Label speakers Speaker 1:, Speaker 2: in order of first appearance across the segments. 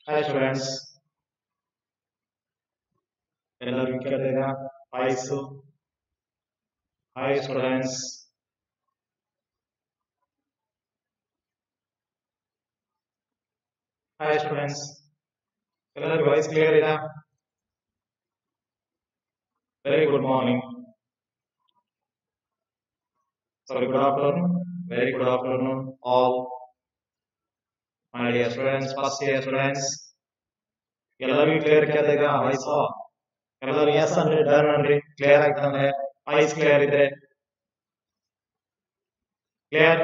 Speaker 1: Hi students, ಎಲ್ಲರಿಗೂ ಕೇಳಿದೀರಾ? Hi Su. Hi students. Hi students. ಎಲ್ಲರಿಗೂ ವಾಯ್ಸ್ ಕ್ಲಿಯರ್ ಇದಾ? Very good morning. Sorry, good afternoon. Very good afternoon all my dear students, first year students. ಎಲ್ಲರಿಗೂ clear ಕೇಳಿದೀರಾ? Voice ಎಲ್ಲರೂ yes ಅಂದ್ರೆ done ಅನ್ರಿ. Clear ಆಯ್ತಂದ್ರೆ ವಾಯ್ಸ್ ಕ್ಲಿಯರ್ ಇದ್ರೆ clear.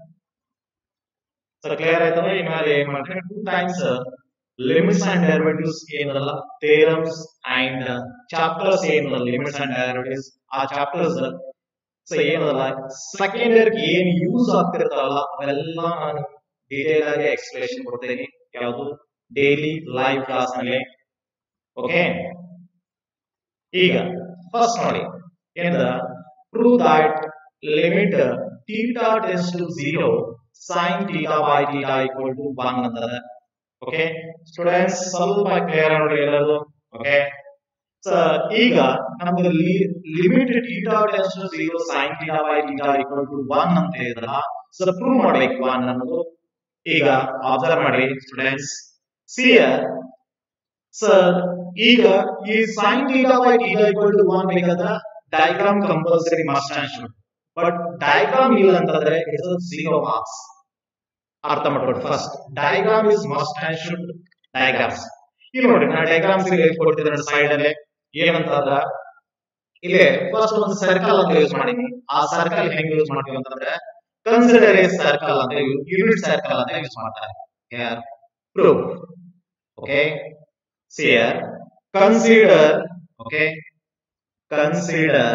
Speaker 1: So clear ಆಯ್ತಂದ್ರೆ ಇನ್ಮೇಲೆ ಏನ್ ಮಾಡ್ತಾರೆ, 2 times ಲಿಮಿಟ್ಸ್ ಅಂಡ್ ಡೆರಿವೇಟಿವ್ಸ್ ಏನಲ್ಲ, ಥಿಯರಮ್ಸ್ ಅಂಡ್ ಚಾಪ್ಟರ್ಸ್ ಏನಲ್ಲ, ಲಿಮಿಟ್ಸ್ ಅಂಡ್ ಡೆರಿವೇಟಿವ್ಸ್ ಆ ಚಾಪ್ಟರ್ಸ್ ಸೊ ಏನಲ್ಲ ಸೆಕೆಂಡ್ ಇಯರ್ ಏನ್ ಯೂಸ್ ಆಗ್ತಿರ್ತಾವಲ್ಲ ಅವೆಲ್ಲ ನಾನು ಡೀಟೇಲ್ ಆಗಿ ಎಕ್ಸ್ಪ್ಲೇಷನ್ ಕೊಡ್ತೇನೆ. ಯಾವುದು ಡೈಲಿ ಲೈವ್ ಕ್ಲಾಸ್ ನಲ್ಲಿ. ಓಕೆ, ಈಗ ಫಸ್ಟ್ ನೋಡಿ ಏನದ, prove that limit theta tends to 0 sin theta by theta equal to 1 ಅಂತದ. ಓಕೆ ಸ್ಟೂಡೆಂಟ್ಸ್, ಸ್ವಲ್ಪ ಕ್ಲಿಯರ್ ನೋಡ್ರಿ ಎಲ್ಲರೂ. ಓಕೆ, ಸೊ ಈಗ ನಮಗೆ limit theta tends to 0 sin theta by theta equal to 1 ಅಂತ ಹೇಳಿದ್ರಲ್ಲ, ಸೊ ಪ್ರೂವ್ ಮಾಡ್ಬೇಕು 1 ಅನ್ನೋದು. ಈಗ ಅಬ್ಸರ್ವ್ ಮಾಡಿ ಸ್ಟೂಡೆಂಟ್ಸ್, ಸಿ ಸರ್ ಈಗ ಈ sin theta by theta equal to 1 ಬೇಕಾದ್ರೆ diagram compulsory must and should. But diagram ಇಲ್ಲ ಅಂತಂದ್ರೆ ಇಟ್ಸ್ 0 ಮಾರ್ಕ್ಸ್. ಅರ್ಥ ಮಾಡ್ಕೊಳ್ಳಿ. First diagram is must and should. Diagrams ಇಲ್ಲಿ ನೋಡಿ, ನಾನು ಡಯಾಗ್ರಾಮ್ಸ್ ಕೊಡ್ತಿದ್ದೇನೆ ಸೈಡ್ ಅಲ್ಲಿ. ಏನಂತಂದ್ರ ಇಲ್ಲಿ ಫಸ್ಟ್ ಒಂದು ಸರ್ಕಲ್ ಅಂತ ಯೂಸ್ ಮಾಡೀನಿ. ಆ ಸರ್ಕಲ್ ಹೆಂಗ್ ಯೂಸ್ ಮಾಡ್ತೀವಿ ಅಂತಂದ್ರೆ ಕನ್ಸಿಡರ್ ಎ ಸರ್ಕಲ್ ಅಂತ, ಯೂನಿಟ್ ಸರ್ಕಲ್ ಅಂತ ಯೂಸ್ ಮಾಡ್ತಾರೆ. Here proof. Okay, see here, consider, okay, consider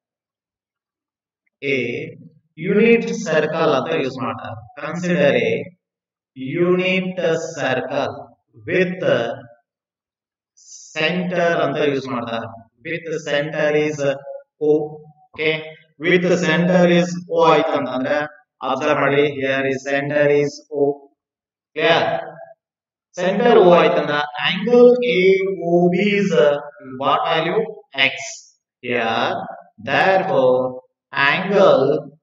Speaker 1: a unit circle ಅಂತ ಯೂಸ್ ಮಾಡ್ತಾರೆ. consider a unit circle with center ಅಂತ ಯೂಸ್ ಮಾಡ್ತಾರೆ. with center is O. okay, with center is O ಆಯ್ತು ಅಂತಂದ್ರೆ observe ಮಾಡಿ, here is center is O. clear? Center O ಆಯ್ತಂದ್ರ angle AOB is what value? X. Here, therefore, angle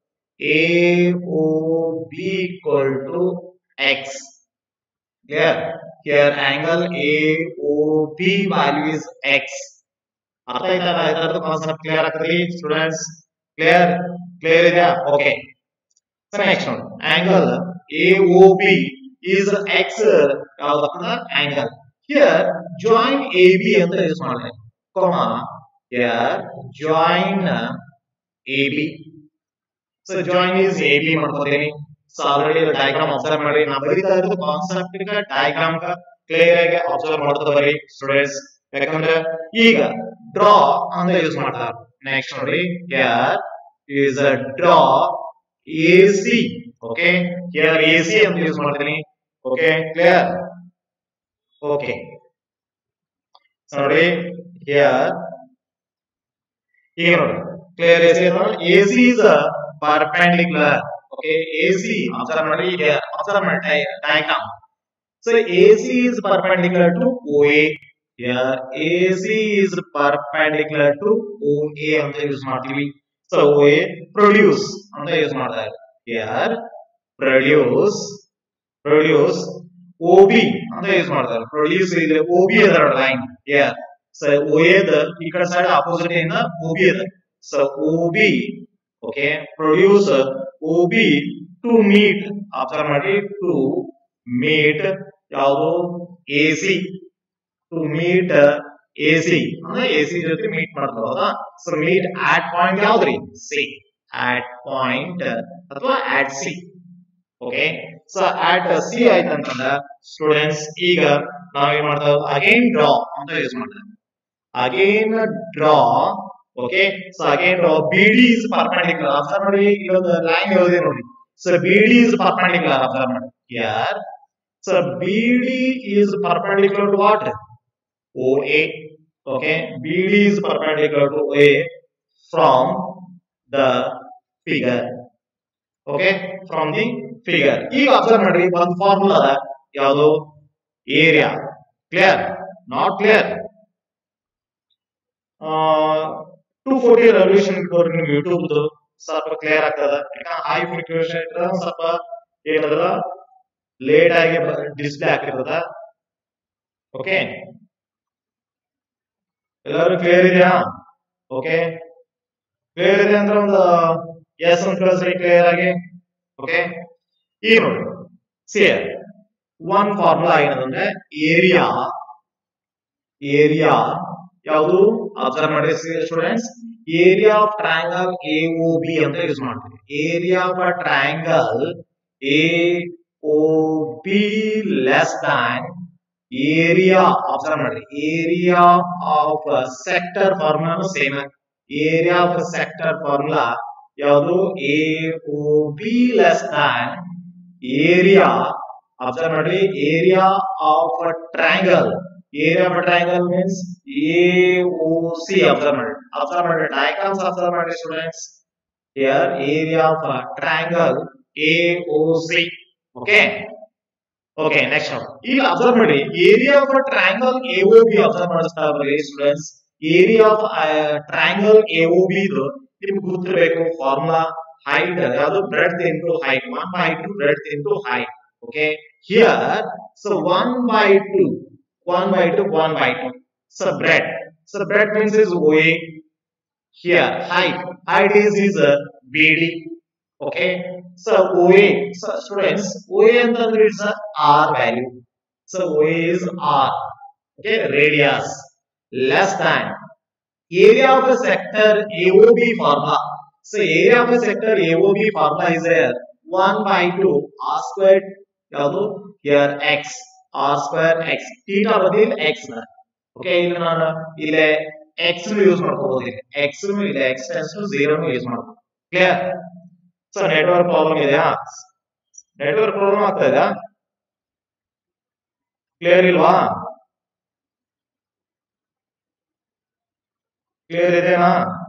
Speaker 1: AOB equal to X. Clear? Here, angle AOB value is X. ಅರ್ಥ ಆಯ್ತಲ್ಲ? ಇದರದ್ದು concept clear ಆಗ್ತದೆ students? Clear ಇದೆಯಾ? Okay, so next ನೋಡಿ, angle AOB is X ಯಾವ್ದಪ್ಪ angle. Here join AB ಅಂತ use ಮಾಡ್ತಾರೆ, comma here join AB. so join is AB ಮಾಡ್ಕೊತೀನಿ. ಸೊ ಆಲ್ರೆಡಿ ಡಯಾಗ್ರಾಮ್ ಅಬ್ಸರ್ವ್ ಮಾಡಿ, ನಾ ಬರೀತಾ ಇರೋದು ಕಾನ್ಸೆಪ್ಟ್ ಗೆ ಡಯಾಗ್ರಾಮ್ ಗೆ ಕ್ಲಿಯರ್ ಆಗಿ ಅಬ್ಸರ್ವ್ ಮಾಡ್ತಾ ಬರಿ ಸ್ಟೂಡೆಂಟ್ಸ್. ಯಾಕಂದ್ರೆ ಈಗ ಡ್ರಾ ಅಂತ ಯೂಸ್ ಮಾಡ್ತಾರೆ. ನೆಕ್ಸ್ಟ್ ನೋಡಿ, here is a draw AC. okay, here AC ಅಂತ ಯೂಸ್ ಮಾಡ್ತೀನಿ. okay, clear? okay, sorry, here ನೋಡಿ clear. AC is a perpendicular. okay, AC observe ಮಾಡಿ, here observe ಮಾಡಿ diagram. so AC is perpendicular to OA. here AC is perpendicular to OA ಅಂತ use ಮಾಡ್ತೀವಿ. so OA produce ಅಂತ use ಮಾಡ್ತಾರೆ. here produce OB ಅಂತ use ಮಾಡ್ತಾರೆ. Produce ಇಲ್ಲಿ OB ಅದ ಲೈನ್. ಹಿಯರ್ ಸೊ OA ದ ಈ ಕಡೆ ಸೈಡ್ ಅಪೋಸಿಟ್ ಇಂದ OB ಅದ. So OB okay, produce OB to meet, observe ಮಾಡಿ, ಟು ಮೀಟ್ ಯಾವುದು AC, ಟು ಮೀಟ್ AC ಅಂದ್ರೆ AC ಜೊತೆ ಮೀಟ್ ಮಾಡ್ತಾರೆ. ಹೌದಾ? ಸೊ ಮೀಟ್ ಆಟ್ ಪಾಯಿಂಟ್ ಯಾವ್ದ್ರಿ? C. ಆಟ್ ಪಾಯಿಂಟ್ ಅಥವಾ at C. Okay, so at C ಆಯ್ತಂತಂದ್ರ ಸ್ಟೂಡೆಂಟ್ಸ್ ಈಗ ನಾವೇನ್ ಮಾಡ್ತಾವ, ಅಗೇನ್ ಡ್ರಾ ಅಂತ ಯೂಸ್ ಮಾಡ್ತೇವೆ. Again draw. Okay, so again draw. BD is perpendicular. Observe ಮಾಡಿ, ಇಲ್ಲೊಂದು ಲೈನ್ ಇದೆ ನೋಡಿ. So BD is perpendicular. Observe ಮಾಡಿ here. So BD is perpendicular to what? OA. okay, BD is perpendicular to OA from the figure. okay, from the figure. ಈಗ observe ಮಾಡಿ, ಒಂದು formula ಅದ, ಯಾವುದು? Area. Clear not clear 240 revolution ಇಟ್ಟವ್ರು ನಿಮ್ಗೆ YouTube ಸ್ವಲ್ಪ clear ಆಗ್ತದ. ಯಾಕಂದ್ರೆ ಹೈ ಫ್ರೀಕ್ವೆನ್ಸಿ ಇಟ್ಟರೆ ಸ್ವಲ್ಪ ಏನದ ಲೇಟ್ ಆಗಿ ಡಿಸ್ಪ್ಲೇ ಆಗ್ತಿರ್ತದ. ಓಕೆ, ಎಲ್ಲರೂ ಕ್ಲಿಯರ್ ಇದೆಯಾ? ಓಕೆ, ಕ್ಲಿಯರ್ ಇದೆ ಅಂದ್ರೆ ಒಂದು ಎಸ್ ಅಂತ ಕಳಿಸ್ರಿ ಕ್ಲಿಯರ್ ಆಗಿ. ಓಕೆ, ಈಗ ನೋಡಿ ಸಿಯರ್ ಒನ್ ಫಾರ್ಮುಲಾ ಏನಂದ್ರೆ ಏರಿಯಾ ಯಾವುದು ಅಬ್ಸರ್ವ್ ಮಾಡಿ students. Area of triangle A O B ಅಂತ ಯೂಸ್ ಮಾಡ್ತೀವಿ. Area of a triangle A O B less than area, observe ಮಾಡಿ, area of sector formula same. Area of sector formula ಯಾವುದು? A O B less than area, observe ಮಾಡಿ, area of a triangle. Area of a triangle means AOC. Observe ಮಾಡಿ diagrams observe ಮಾಡಿ students. Here area of a triangle AOC. Okay, next one. ಈಗ observe ಮಾಡಿ area of a triangle AOB observe ಮಾಡಿಸ್ತಾ ಬರ್ರಿ students. Area of a triangle AOB ಇದು ನಿಮ್ಗೆ ಗೊತ್ತಿರಬೇಕು formula height ಯಾವುದು breadth into height, 1/2 breadth into height. Okay, here so 1/2. So breadth means is OA. Here height is BD. Okay, so OA, so students OA ಅಂತಂದ್ರೆ it's a R value. So OA is R. Okay, radius less than area of a sector AOB formula. So area of a sector AOB formula is 1/2 R squared ಯಾವುದು here x, r square x, theta ಬದಿಲ್ x ನ. Okay, ಇಲ್ಲಿ ನಾನು ಇಲ್ಲೇ x use ಮಾಡ್ಕೋಬಹುದು. x ಇಲ್ಲ x tends to 0 use ಮಾಡ್ಬೋದು. Clear? So network problem ಇದೆಯಾ? ನೆಟ್ವರ್ಕ್ ಪ್ರಾಬ್ಲಮ್ ಆಗ್ತಾ ಇದೆಯಾ? ಕ್ಲಿಯರ್ ಇಲ್ವಾ? ಕ್ಲಿಯರ್ ಇದೆನಾ?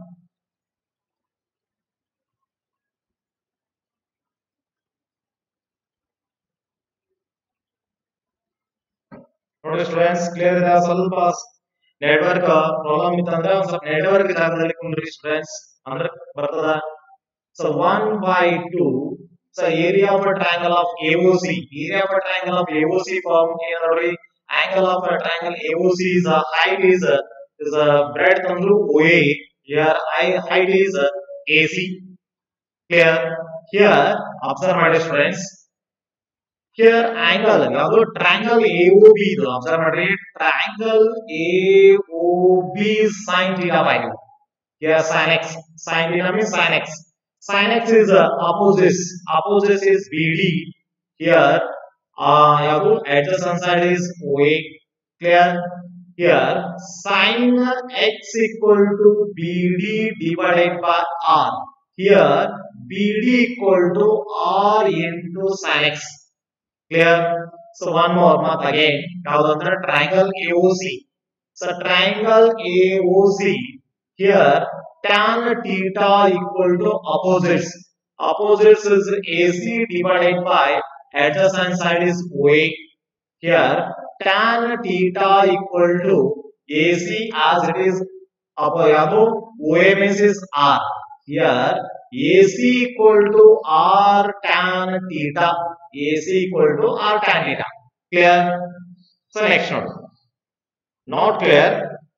Speaker 1: ನೋಡಿ ಸ್ಟೂಡೆಂಟ್ಸ್, ಕ್ಲಿಯರ್ ಇದೆ? ಸ್ವಲ್ಪ ನೆಟ್ವರ್ಕ್ ಪ್ರಾಬ್ಲಮ್ ಇತ್ತಂದ್ರೆ ಒಂದ್ ಸ್ವಲ್ಪ ನೆಟ್ವರ್ಕ್ ಜಾಗದಲ್ಲಿ ಕುಂದ್ರಿ ಸ್ಟೂಡೆಂಟ್ಸ್, ಅಂದ್ರೆ ಬರ್ತದ. So 1/2. So area of a triangle of AOC, area of a triangle of AOC form ಏನು ನೋಡಿ, angle of a triangle AOC is height is breadth ಅಂದ್ರು OA, here height is AC. Clear? Here observe ಮಾಡಿ students, here angle ಯಾವುದು triangle AOB ಇದು observe ಮಾಡಿ, triangle AOB sin theta value. Here sin x, sin theta means sin x. Sin x is opposite is BD. Here ಯಾವುದು adjacent side is OA. Clear? Here sin x equal to BD divided by R. Here BD equal to R into sin x. Clear? So one more math again. ಯಾವುದು triangle AOC. So triangle AOC, here tan theta equal to opposites. Opposites is AC divided by adjacent side is OA. Here tan theta equal to AC as it is OA means is R. Here AC equal to R tan theta. AC equal to R tan theta. Clear? So next note. Not clear?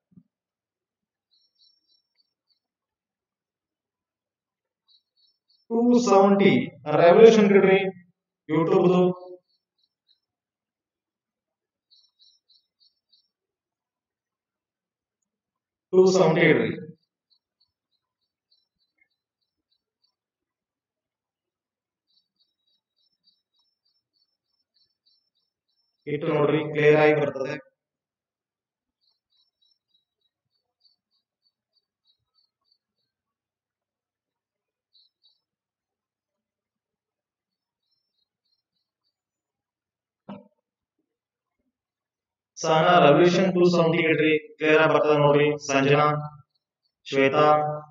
Speaker 1: $270 revolution ಇಡ್ರಿ YouTube $270 ಇಡ್ರಿ. ಇಟ್ಟು ನೋಡ್ರಿ, clear ಆಗಿ ಬರ್ತದೆ. ಸಹನ revolution 270 ಇಡ್ರಿ, clear ಆಗಿ ಬರ್ತದೆ ನೋಡ್ರಿ. ಸಂಜನಾ, ಶ್ವೇತಾ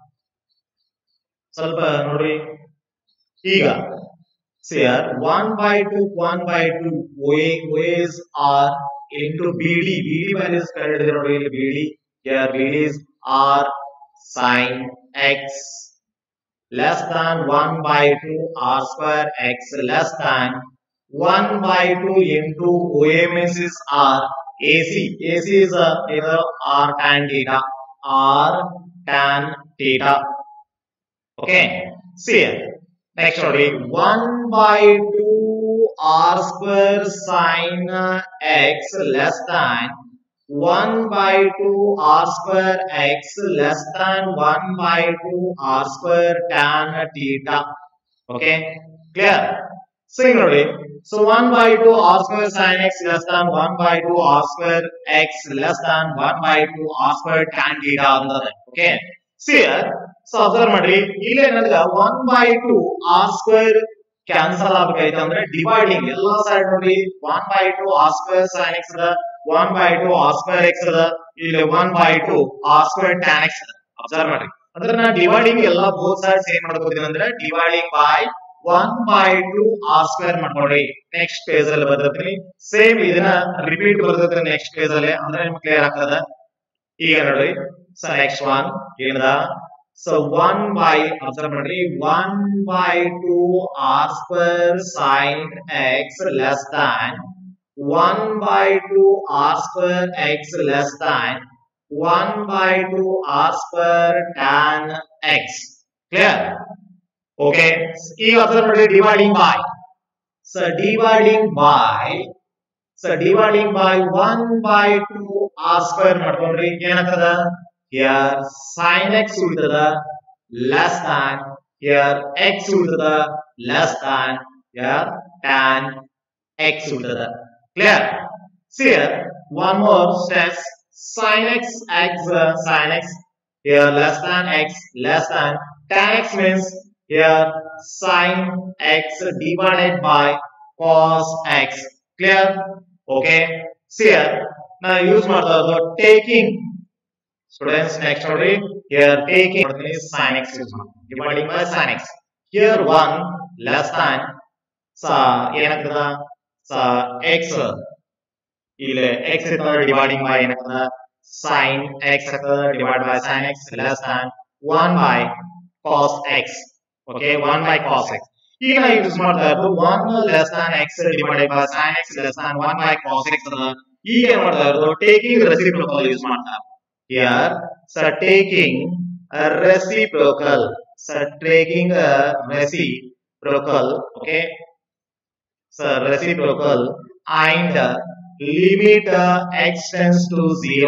Speaker 1: ಸ್ವಲ್ಪ ನೋಡ್ರಿ. ಈಗ see here 1/2 OA is R, into BD. BD value is considered BD. Here BD is R sin X less than 1 by 2 R square X less than 1 by 2 into OMS is R. AC. AC is either R tan theta. R tan theta. Okay. See here. Next only 1 by 2 R square sin X less than 1 by 2 R square X less than 1 by 2 R square tan theta. Okay. Clear? So 1 by 2 R square sin X less than 1 by 2 R square X less than 1 by 2 R square tan theta. Okay. See here. So observe ಮಾಡಿ ಇಲ್ಲಿ ಏನಂದ್ರೆ 1 by 2 R square cancel ಆಗಬೇಕೈತೆ ಅಂದ್ರೆ dividing ಎಲ್ಲ side ನೋಡಿ 1 by 2 R square sin X ಅದ 1 by 2 R square X ಅದ ಇಲ್ಲಿ 1 by 2 R square tan X ಅದ ಅಬ್ಸರ್ವ್ ಮಾಡಿ ಅಂದ್ರೆ ನಾ ಡಿವೈಡಿಂಗ್ ಎಲ್ಲ ಬೋತ್ ಸೈಡ್ಸ್ ಏನ್ ಮಾಡ್ಕೋತೀನಿ ಅಂದ್ರೆ dividing by 1 by 2 R square ಮಾಡ್ಕೊಳ್ಳಿ ನೆಕ್ಸ್ಟ್ ಪೇಜ್ ಅಲ್ಲಿ ಬರ್ತೀನಿ ಸೇಮ್ ಇದನ್ನ ರಿಪೀಟ್ ಬರ್ತೀನಿ ನೆಕ್ಸ್ಟ್ ಪೇಜ್ ಅಲ್ಲಿ ಅಂದ್ರೆ ನಿಮಗೆ ಕ್ಲಿಯರ್ ಆಗ್ತದ ಈಗ ನೋಡಿ ಸೊ ನೆಕ್ಸ್ಟ್ ಒನ್ ಏನದ So 1 by observe ಮಾಡ್ರಿ 1 by 2 R square sin X less than 1 by 2 R square X less than 1 by 2 R square tan X. Clear? Okay. ಈಗ observe ಮಾಡ್ರಿ dividing by. So dividing by 1 by 2 R square ಮಾಡ್ಕೊಂಡ್ರಿ ಏನಾಗ್ತದ here sin X ಉಳಿತದ less than here X ಉಳಿತದ less than here tan X ಉಳಿತದ clear see here one more step sin X sin X here less than X less than tan X means here sin X divided by cos X clear okay see here now use ಮಾಡ್ತಾ taking students next order here taking sin X dividing by sin X here 1 less than so ಏನಾಗ್ತದ so X ಇಲ್ಲಿ X dividing by ಏನಾಗ್ತದ sin X divided by sin X less than 1 by cos X okay 1 by cos X ಈಗ ನಾವು use ಮಾಡ್ತಾ ಇರೋದು 1 less than X divided by sin X less than 1 by cos X ಈಗ ಏನು ಮಾಡ್ತಾ ಇರೋದು taking reciprocal use ಮಾಡ್ತಾ here so taking a reciprocal okay so reciprocal and limit X tends to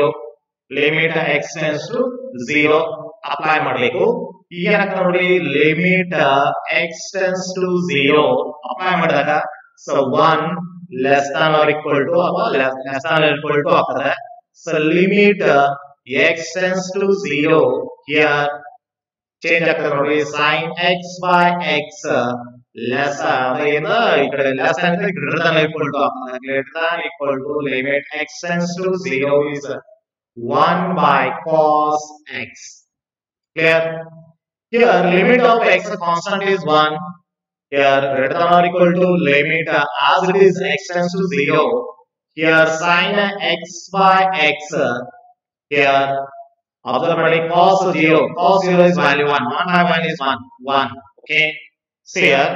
Speaker 1: 0 apply ಮಾಡಬೇಕು ಈಗ ಏನಂತ ನೋಡಿ limit X tends to 0 apply ಮಾಡಿದಾಗ so 1 less than or equal to ಅಥವಾ less than or equal to ಆಗ್ತದೆ so limit X tends to 0 here change ಆಗ್ತದೆ ನೋಡಿ sin X by X less ಏನು ಈ ಕಡೆ less than greater than equal to ಆಗ್ತದೆ greater than equal to limit X tends to 0 is 1 by cos X clear here limit of X constant is 1 here greater than or equal to limit as it is X tends to 0 here sin X by X here observe cos 0 is value 1 by 1 is 1 okay see here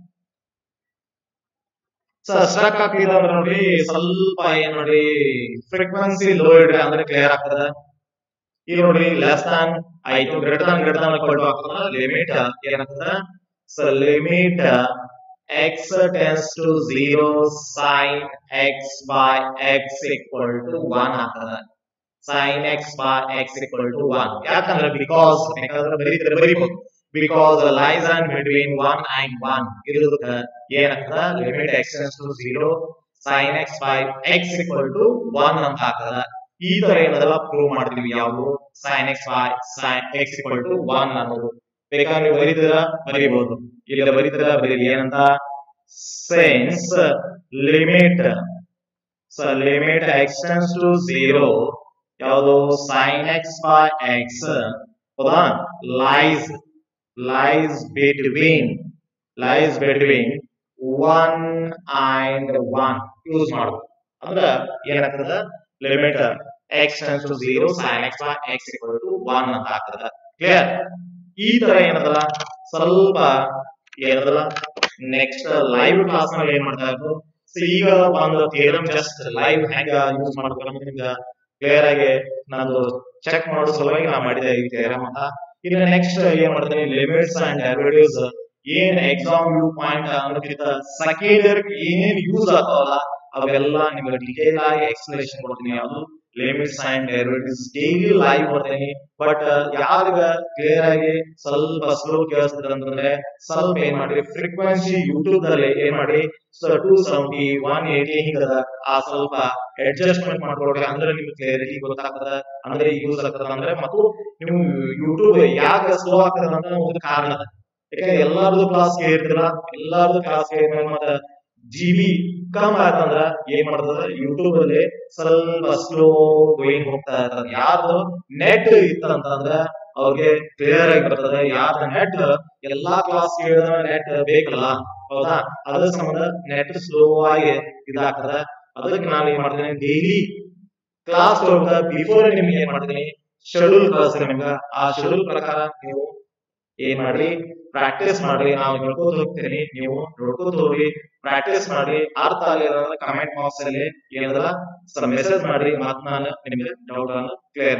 Speaker 1: so struck ಆಗ್ತಿದೆ ನೋಡಿ ಸ್ವಲ್ಪ ಏನು ನೋಡಿ frequency low ಇಡ್ರಿ ಅಂದ್ರೆ clear ಆಗ್ತದೆ ಈಗ ನೋಡಿ ಲೆಸ್ than ಆಯ್ತು greater than equal to ಆಗ್ತದೆ ಲಿಮಿಟ್ ಏನಾಗ್ತದೆ so limit X tends to 0 sin X by X equal to 1 ಆಗ್ತದೆ sin X by X equal to 1 ಯಾಕಂದ್ರೆ because ಬರೀಬಹುದು because lies in between 1 and 1 ಇರೋದಕ್ಕೆ ಏನಾಗ್ತದೆ limit X tends to 0 sin X by X equal to 1 ಅಂತ ಆಗ್ತದೆ ಈ ತರ ಏನದಲ್ಲ prove ಮಾಡ್ತೀವಿ ಯಾವುದು sin X by sin X equal to 1 ಅನ್ನೋದು ಬೇಕಾದ್ರೆ ನೀವು ಬರೀಬಹುದು ಇಲ್ಲಿ ಬರೀರಿ ಏನಂತ since limit X tends to 0 ಯಾವುದು sin X by X ಹೌದಾ lies between 1 and 1 ಯೂಸ್ ಮಾಡೋದು ಅಂದ್ರ ಏನಾಗ್ತದ limit x tends to 0 sin x by x equal to 1 ಅಂತ ಆಗ್ತದ. ಕ್ಲಿಯರ್? ಈ ತರ ಏನದಲ್ಲ ಸ್ವಲ್ಪ ಏನದಲ್ಲ ನೆಕ್ಸ್ಟ್ ಲೈವ್ ಕ್ಲಾಸ್ ನಲ್ಲಿ ಏನ್ ಮಾಡ್ತಾ ಇದ್ರು. ಸೊ ಈಗ ಒಂದು ಥಿಯರಮ್ ಜಸ್ಟ್ ಲೈವ್ ಹೆಂಗ ಯೂಸ್ ಮಾಡ್ಬೇಕು ಅಂತ ನಿಮ್ಗೆ ಕ್ಲಿಯರ್ ಆಗಿ ನಾನು ಚೆಕ್ ಮಾಡೋ ಸಲುವಾಗಿ ನಾ ಮಾಡಿದೆ ಈ ಥಿಯರಮ್ ಅಂತ. ಇನ್ನು ನೆಕ್ಸ್ಟ್ ಏನ್ ಮಾಡ್ತೀನಿ ಲಿಮಿಟ್ಸ್ ಅಂಡ್ ಡೆರಿವೇಟಿವ್ಸ್ ಏನ್ ಎಕ್ಸಾಮ್ ವ್ಯೂ ಪಾಯಿಂಟ್ ಅನ್ನೋಕ್ಕಿಂತ ಸೆಕೆಂಡರಿ ಏನೇನ್ ಯೂಸ್ ಆಗ್ತಾವಲ್ಲ ಅವೆಲ್ಲ ನಿಮ್ಗೆ ಡಿಟೇಲ್ ಆಗಿ ಎಕ್ಸ್ಪ್ಲನೇಷನ್ ಕೊಡ್ತೀನಿ. ಯಾವುದು limits and derivatives daily live ಬರ್ತೀನಿ. ಬಟ್ ಯಾರಿಗ ಕ್ಲಿಯರ್ ಆಗಿ ಸ್ವಲ್ಪ ಸ್ಲೋ ಕೇಳಿಸ್ತದೆ ಅಂತಂದ್ರೆ ಸ್ವಲ್ಪ ಏನ್ ಮಾಡ್ರಿ ಫ್ರೀಕ್ವೆನ್ಸಿ ಯೂಟ್ಯೂಬ್ ದಲ್ಲಿ ಏನ್ ಮಾಡಿ 270 180 ಹಿಂಗದ ಆ ಸ್ವಲ್ಪ ಅಡ್ಜಸ್ಟ್ಮೆಂಟ್ ಮಾಡ್ಕೊಡ್ರಿ. ಅಂದ್ರೆ ನಿಮ್ಗೆ ಕ್ಲಿಯರಿಟಿ ಗೊತ್ತಾಗ್ತದ, ಅಂದ್ರೆ ಯೂಸ್ ಆಗ್ತದ. ಅಂದ್ರೆ ಮತ್ತು ನೀವು ಯೂಟ್ಯೂಬ್ ಯಾಕೆ ಸ್ಲೋ ಆಗ್ತದ ಅಂತ ಒಂದು ಕಾರಣ ಅದ. ಯಾಕಂದ್ರೆ ಎಲ್ಲಾರ್ದು ಕ್ಲಾಸ್ ಕೇಳಿರ್ತಿಲ್ಲ, ಎಲ್ಲಾರ್ದು ಕ್ಲಾಸ್ ಕೇಳಿದ್ಮೇಲೆ ಮತ್ತೆ GB ಕಮ್ ಆಯ್ತಂದ್ರ ಏನ್ ಮಾಡ್ತದ ಯೂಟ್ಯೂಬ್ ಅಲ್ಲಿ ಸ್ವಲ್ಪ ಸ್ಲೋ ಗೋಯಿಂಗ್ ಹೋಗ್ತಾ ಇರ್ತದ. ಯಾರ್ದು ನೆಟ್ ಇತ್ತಂತಂದ್ರ ಅವ್ರಿಗೆ ಕ್ಲಿಯರ್ ಆಗಿ ಬರ್ತದೆ. ಯಾರ್ದು ನೆಟ್ ಎಲ್ಲಾ ಕ್ಲಾಸ್ ಕೇಳಿದ ನೆಟ್ ಬೇಕಲ್ಲ, ಹೌದಾ? ಅದ್ರ ಸಂಬಂಧ ನೆಟ್ ಸ್ಲೋ ಆಗಿ ಇದಾಗ್ತದ. ಅದಕ್ಕೆ ನಾನು ಏನ್ ಮಾಡ್ತೀನಿ ಡೈಲಿ ಕ್ಲಾಸ್ ಬಿಫೋರ್ ನಿಮ್ಗೆ ಏನ್ ಮಾಡ್ತೀನಿ ಶೆಡ್ಯೂಲ್ ಕಳಿಸ್ತೀನಿ ನಿಮ್ಗ. ಆ ಶೆಡ್ಯೂಲ್ ಪ್ರಕಾರ ನೀವು ಏನ್ ಮಾಡ್ರಿ ಪ್ರಾಕ್ಟೀಸ್ ಮಾಡ್ರಿ. ನಾವು ಹೇಳ್ಕೊತ ಹೋಗ್ತೀನಿ, ನೀವು ನೋಡ್ಕೊತ ಹೋಗ್ರಿ, ಪ್ರಾಕ್ಟೀಸ್ ಮಾಡ್ರಿ. ಅರ್ಥ ಆಗಿಲ್ಲ ಕಮೆಂಟ್ ಬಾಕ್ಸ್ ಅಲ್ಲಿ ಏನದ ಮೆಸೇಜ್ ಮಾಡ್ರಿ, ಮತ್ ನಾನು ನಿಮ್ಗೆ ಡೌಟ್ ಅನ್ನು ಕ್ಲಿಯರ್